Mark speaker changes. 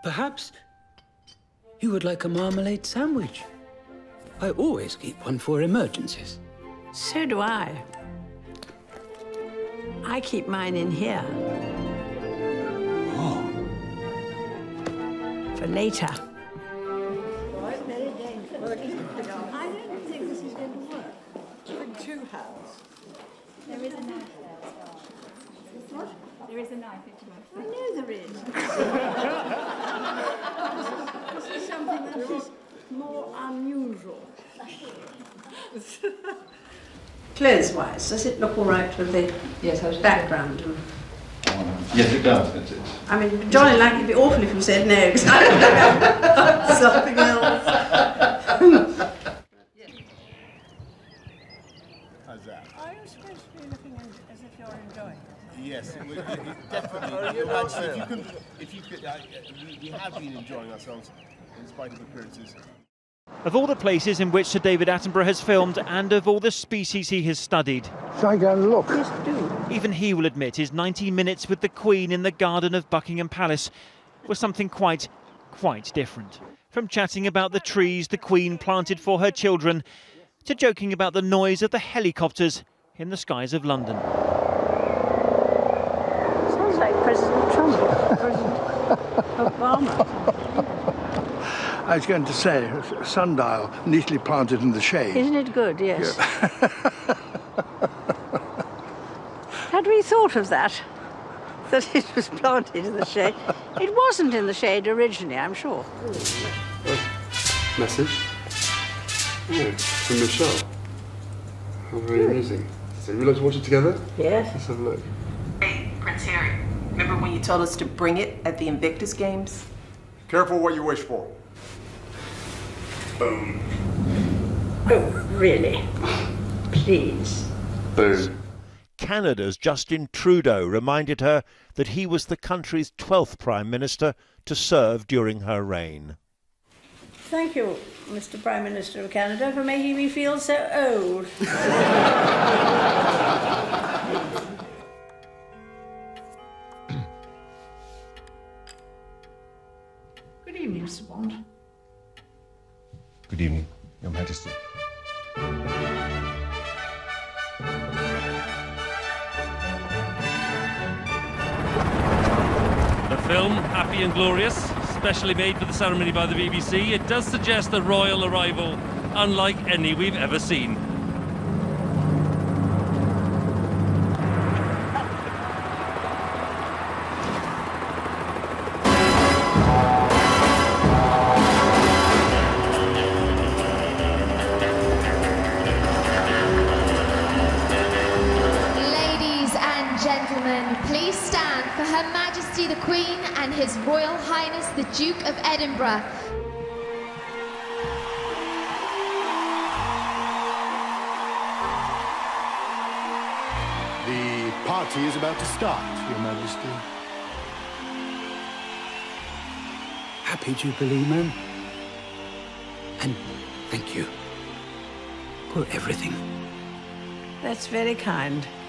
Speaker 1: Perhaps you would like a marmalade sandwich. I always keep one for emergencies.
Speaker 2: So do I. I keep mine in here.
Speaker 1: Oh.
Speaker 2: For later.
Speaker 3: Very dangerous. I don't think this is going to work. With two hands.
Speaker 4: There is a knife there as well.
Speaker 3: What?
Speaker 4: There is a knife into my
Speaker 3: I know there is. This is something that is more unusual.
Speaker 5: Clothes-wise, does it look all right with the background?
Speaker 6: Yes, it does.
Speaker 5: I mean, jolly like it'd be awful if you said no, because I don't know something else.
Speaker 6: How's that?
Speaker 3: Are you supposed to be looking as if you're enjoying it?
Speaker 6: Yes, definitely. We have been enjoying ourselves in spite of appearances.
Speaker 7: Of all the places in which Sir David Attenborough has filmed and of all the species he has studied,
Speaker 8: Shall I go and look?
Speaker 3: Yes, do.
Speaker 7: even he will admit his 90 minutes with the Queen in the garden of Buckingham Palace was something quite different. From chatting about the trees the Queen planted for her children to joking about the noise of the helicopters in the skies of London.
Speaker 3: Sounds like President Trump, President Obama.
Speaker 8: I was going to say, a sundial neatly planted in the shade.
Speaker 3: Isn't it good? Yes. Had we thought of that? That it was planted in the shade? It wasn't in the shade originally, I'm sure.
Speaker 9: Message? Oh, from Michelle. How very amusing. So we like to watch it together?
Speaker 3: Yes.
Speaker 9: Let's have a look.
Speaker 10: Hey, Prince Harry. Remember when you told us to bring it at the Invictus Games?
Speaker 9: Careful what you wish for. Boom.
Speaker 3: Oh, really? Please.
Speaker 9: Boom.
Speaker 11: Canada's Justin Trudeau reminded her that he was the country's 12th Prime Minister to serve during her reign.
Speaker 3: Thank you, Mr. Prime Minister of Canada, for making me feel so old. Good evening, Mr. Bond.
Speaker 9: Good evening, Your Majesty.
Speaker 12: The film, Happy and Glorious, specially made for the ceremony by the BBC, it does suggest a royal arrival unlike any we've ever seen.
Speaker 4: Gentlemen, please stand for Her Majesty the Queen and His Royal Highness the Duke of Edinburgh.
Speaker 9: The party is about to start, Your Majesty.
Speaker 1: Happy Jubilee, ma'am. And thank you for everything.
Speaker 2: That's very kind.